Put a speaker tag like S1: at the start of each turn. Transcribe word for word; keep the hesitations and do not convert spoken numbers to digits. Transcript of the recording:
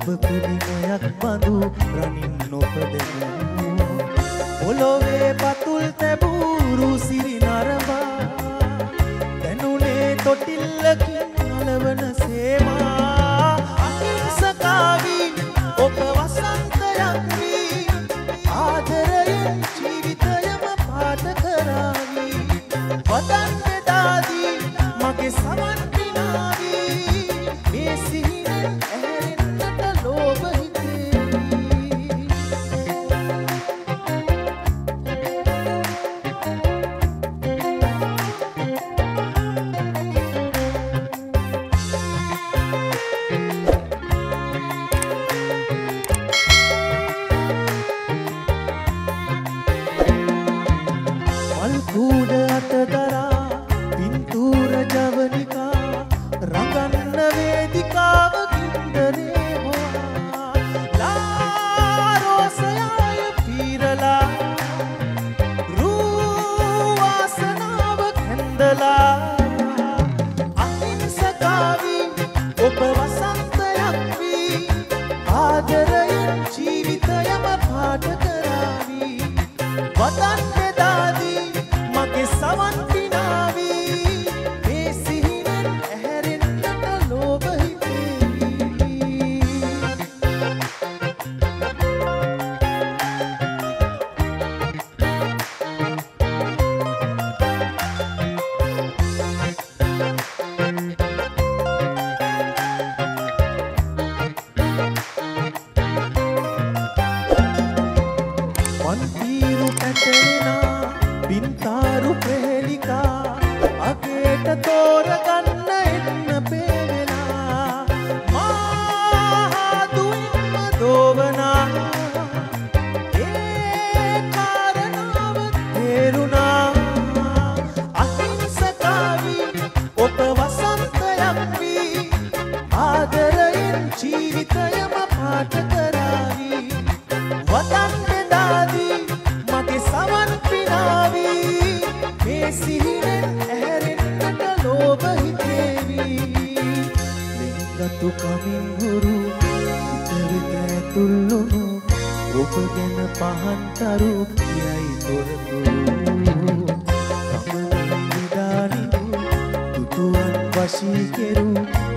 S1: පිළිමයක් බඳු රනින් නොපදෙමු පොළොවේ පතුල් තැබූරු සිරි නරඹා දැනුනේ තොටිල්ලකින් නලවන සේමා අහිංසකාවි ඔබ වසන්තයක් වී ආදරයෙන් ජීවිතයම පාට කරාවි වදන් බෙදාදී මගේ සමන් පිනාවි මේ සිහිනෙන් ඇහැරෙන්නට ලෝභ මල්කූඩ අතදරා පින්තූර ජවනිකා රඟන්න වේදිකාව කින්දරේ හොවා ලාරෝසයාය පීරලා රූ වාසනාව කැඳලා අහිංසකාවි ඔබ වසන්තයක් වී ආදරයෙන් ජීවිතයම පාට කරාවි වදන් බෙදාදී මගේ සවන් පිනාවි මේ සිහිනෙන් ඇහැරෙන්නට ලෝභ හිතේවි මන්තිරු පැටලෙනා බින්තාරු ප්‍රහෙලිකා අගේට තෝරගන්න එන්න පේවෙලා මාහදුම්ම දෝවනා ඒ කාරණාව තේරුණා අහිංසකාවි ඔබ වසන්තයක් වී ආදරයෙන් ජීවිතයම පාට කරාවි වදන් බෙදාදී මගේ සවන් පිනාවි මේ සිහිනෙන් ඇහැරෙන්නට ලෝභ හිතේවි ලිංගතු කමින් හුරු හිත වෙත ඇතුල්ලුණු ඔබ ගැන පහන්තරු කියයි තොරතුරු තමන් නිදානිදු තුතුවන් වශී කෙරු